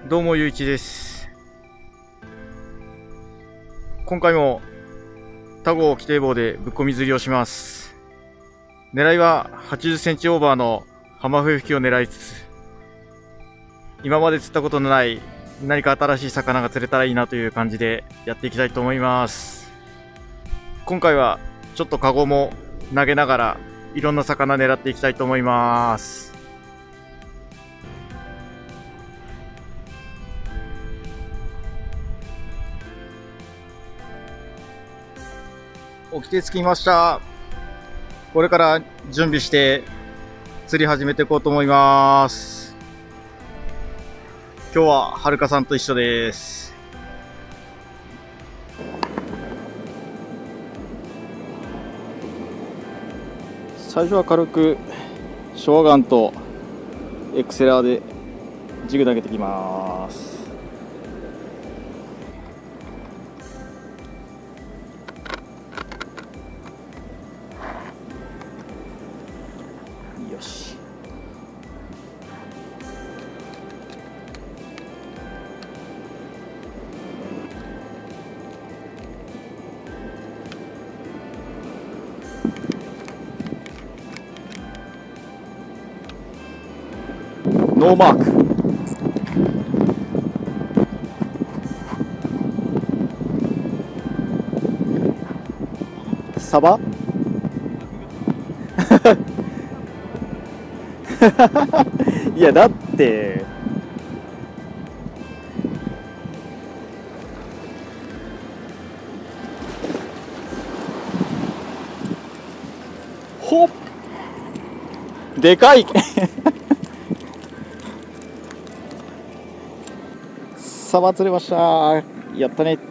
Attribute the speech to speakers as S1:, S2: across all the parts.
S1: どうもゆういちです。今回もタゴ規定棒でぶっこみ釣りをします。狙いは80センチオーバーのハマフエフキを狙いつつ、今まで釣ったことのない何か新しい魚が釣れたらいいなという感じでやっていきたいと思います。今回はちょっとカゴも投げながらいろんな魚狙っていきたいと思います。掟つきました。これから準備して釣り始めていこうと思います。今日ははるかさんと一緒です。最初は軽くショアガンとエクセラーでジグ投げてきます。よし。ノーマーク。サバいやだってほっでかいサバ釣れました。やったね。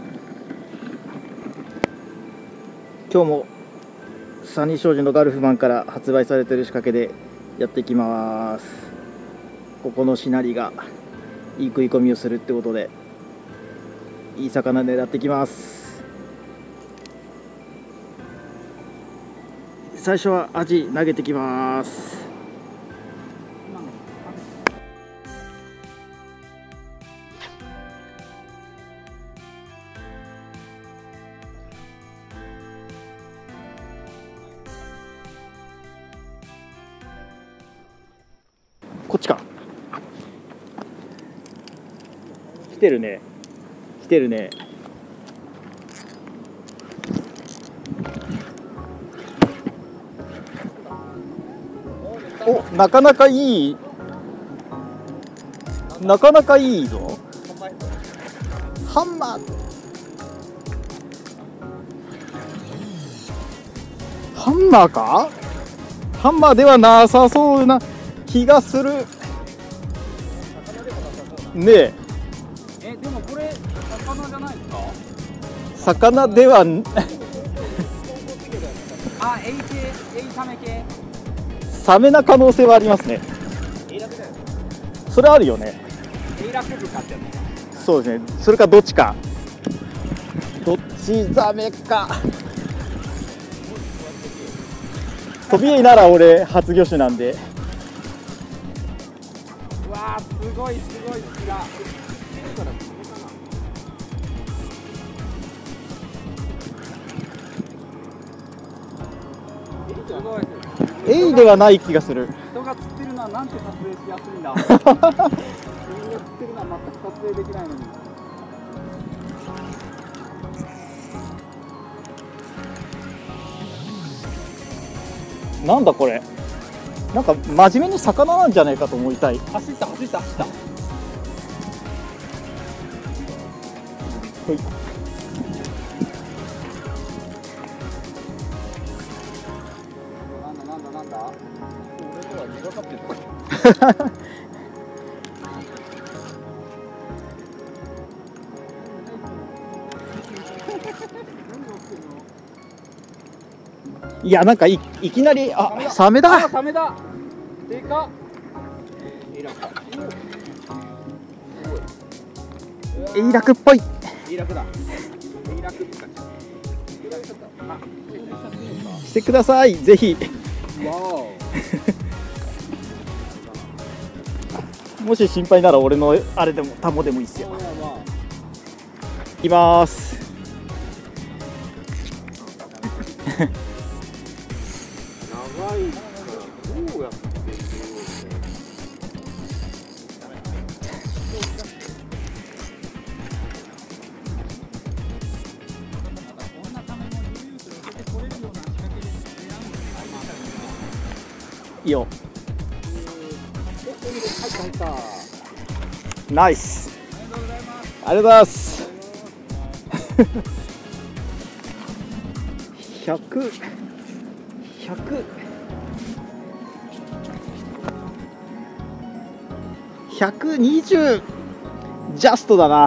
S1: 今日もサニー商事のガルフマンから発売されている仕掛けでやっていきます。ここのしなりがいい食い込みをするってことでいい魚狙っていきます。最初はアジ投げてきます。こっちか。来てるね。来てるね。お、なかなかいい。なかなかいいぞ。ハンマー。ハンマーか？ハンマーではなさそうな気がする。ねえ。
S2: でもこれ魚じゃないですか？
S1: 魚では
S2: あ、エイサメ系。
S1: サメな可能性はありますね。それあるよね。
S2: エイラクブカってやつ。
S1: そうですね。それかどっちか。どっちザメか。飛びエイなら俺初魚種なんで。
S2: うわー、すごいすごい気が。すごい。
S1: エイではない気がする。
S2: 人が釣ってるのはなんて撮影しやすいんだ。自分が釣ってるのは全く撮影できないのに。
S1: なんだこれ。なんか真面目に魚なんじゃないかと思いたい。
S2: 走った走った走った。
S1: はい。
S2: なんだ。俺とは苦かってる。
S1: いやなんかいきなりサメだ。
S2: サメだ。でかっ。
S1: エイラクっぽい。
S2: エイラクだ。エイラクって感じ。
S1: してください、ぜひ。
S2: わお。
S3: もし心配なら俺のあれでもタモでもいいっすよ。
S2: まあまあ
S3: いきます。
S2: 長いからどうやって
S3: いいよ。
S2: 入った
S3: ナイス。ありがとうございます。100、120ジャストだな。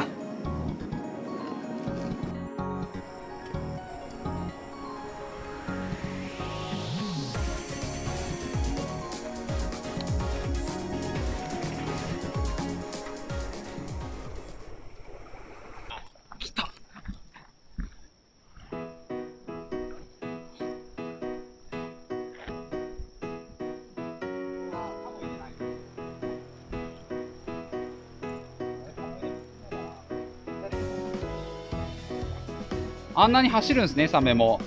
S4: あんなに走るんですね、サメも。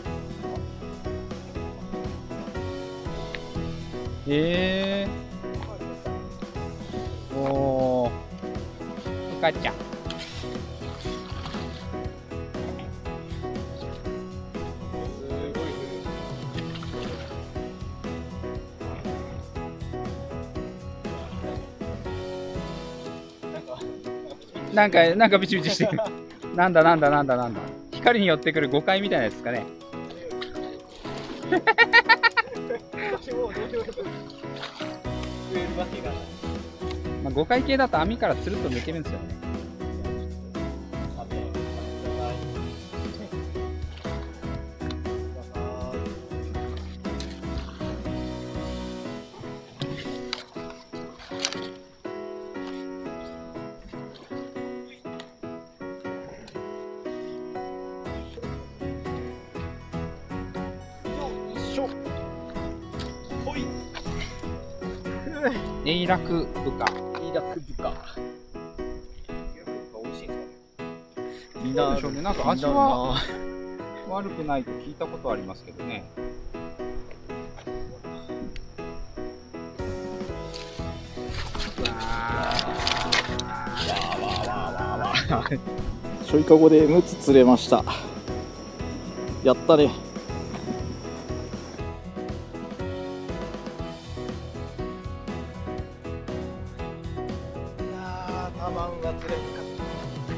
S4: おー、帰っちゃう。なんかビチビチしてる。なんだ。光に寄ってくる誤解みたいなやつですかね。まあ、誤解系だと網からつるっと抜けるんですよね。エイラク部下。
S3: みんな
S4: どうでしょうね。なんか味は悪くないと聞いたことありますけどね。
S3: ちょいかごで6つ釣れました。やったね。タマンが釣れんかった。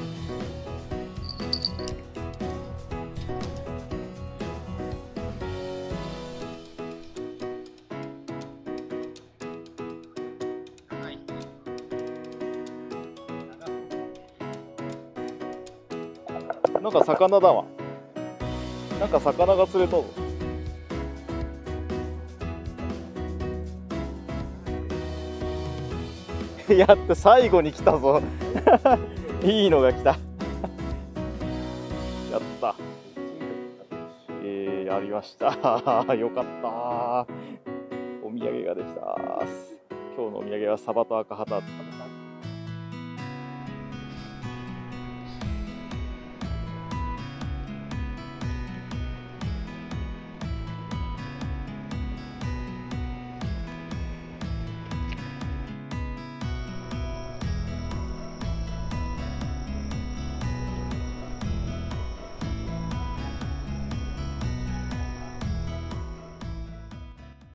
S3: なんか魚だわ。なんか魚が釣れたぞ。やって最後に来たぞ。いいのが来た。やった。やりました。よかった。お土産ができた。今日のお土産はサバと赤旗だった。